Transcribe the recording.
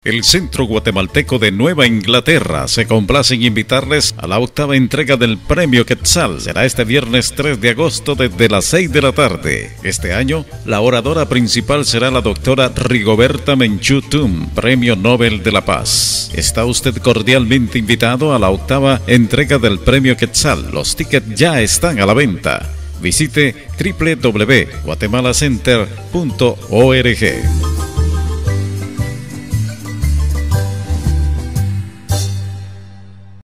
El Centro Guatemalteco de Nueva Inglaterra se complace en invitarles a la octava entrega del Premio Quetzal. Será este viernes 3 de agosto desde las 6 de la tarde. Este año, la oradora principal será la doctora Rigoberta Menchú Tum, Premio Nobel de la Paz. Está usted cordialmente invitado a la octava entrega del Premio Quetzal. Los tickets ya están a la venta. Visite www.guatemalacenter.org.